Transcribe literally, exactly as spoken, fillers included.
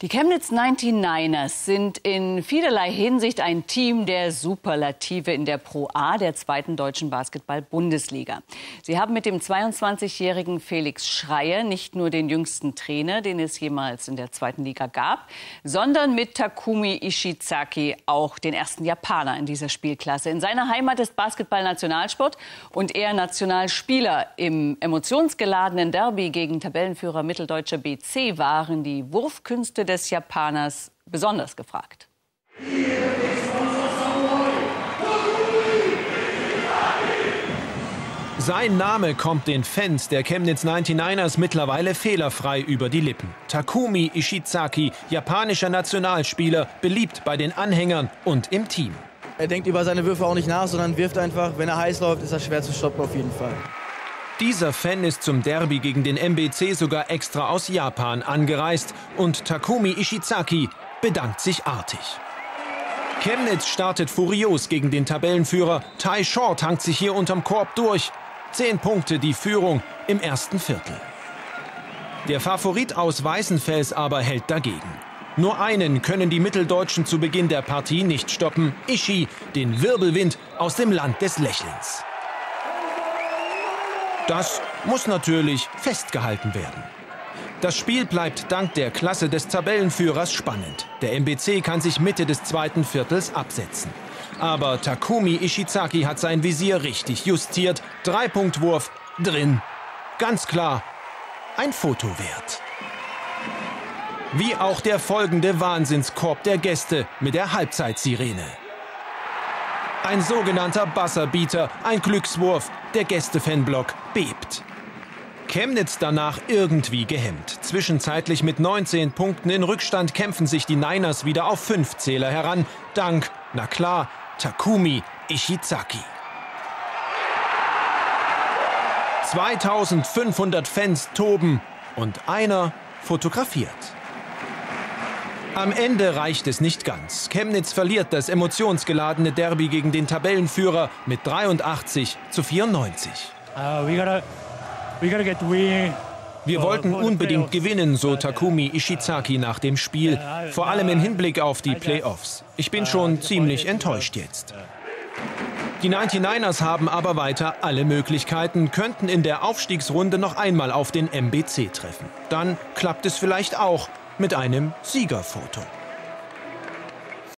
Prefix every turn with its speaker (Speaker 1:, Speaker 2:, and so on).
Speaker 1: Die Chemnitz neunundneunzigers sind in vielerlei Hinsicht ein Team der Superlative in der Pro A, der zweiten deutschen Basketball-Bundesliga. Sie haben mit dem zweiundzwanzigjährigen Felix Schreier nicht nur den jüngsten Trainer, den es jemals in der zweiten Liga gab, sondern mit Takumi Ishizaki auch den ersten Japaner in dieser Spielklasse. In seiner Heimat ist Basketball Nationalsport und er Nationalspieler. Im emotionsgeladenen Derby gegen Tabellenführer Mitteldeutscher B C waren die Wurfkünste des Japaners besonders gefragt.
Speaker 2: Sein Name kommt den Fans der Chemnitz neunundneunzigers mittlerweile fehlerfrei über die Lippen. Takumi Ishizaki, japanischer Nationalspieler, beliebt bei den Anhängern und im Team.
Speaker 3: Er denkt über seine Würfe auch nicht nach, sondern wirft einfach. Wenn er heiß läuft, ist er schwer zu stoppen auf jeden Fall.
Speaker 2: Dieser Fan ist zum Derby gegen den M B C sogar extra aus Japan angereist und Takumi Ishizaki bedankt sich artig. Chemnitz startet furios gegen den Tabellenführer. Ty Short hangt sich hier unterm Korb durch. Zehn Punkte die Führung im ersten Viertel. Der Favorit aus Weißenfels aber hält dagegen. Nur einen können die Mitteldeutschen zu Beginn der Partie nicht stoppen. Ishi, den Wirbelwind aus dem Land des Lächelns. Das muss natürlich festgehalten werden. Das Spiel bleibt dank der Klasse des Tabellenführers spannend. Der M B C kann sich Mitte des zweiten Viertels absetzen. Aber Takumi Ishizaki hat sein Visier richtig justiert. Dreipunktwurf drin. Ganz klar, ein Foto wert. Wie auch der folgende Wahnsinnskorb der Gäste mit der Halbzeitsirene. Ein sogenannter Buzzerbeater, ein Glückswurf. Der Gäste-Fanblock bebt. Chemnitz danach irgendwie gehemmt. Zwischenzeitlich mit neunzehn Punkten in Rückstand kämpfen sich die Niners wieder auf fünf Zähler heran. Dank, na klar, Takumi Ishizaki. zweitausendfünfhundert Fans toben und einer fotografiert. Am Ende reicht es nicht ganz. Chemnitz verliert das emotionsgeladene Derby gegen den Tabellenführer mit dreiundachtzig zu vierundneunzig.
Speaker 4: Uh, we gotta, we gotta get win.
Speaker 2: Wir wollten unbedingt gewinnen, so Takumi Ishizaki nach dem Spiel. Vor allem im Hinblick auf die Playoffs. Ich bin schon ziemlich enttäuscht jetzt. Die neunundneunzigers haben aber weiter alle Möglichkeiten, könnten in der Aufstiegsrunde noch einmal auf den M B C treffen. Dann klappt es vielleicht auch mit einem Siegerfoto.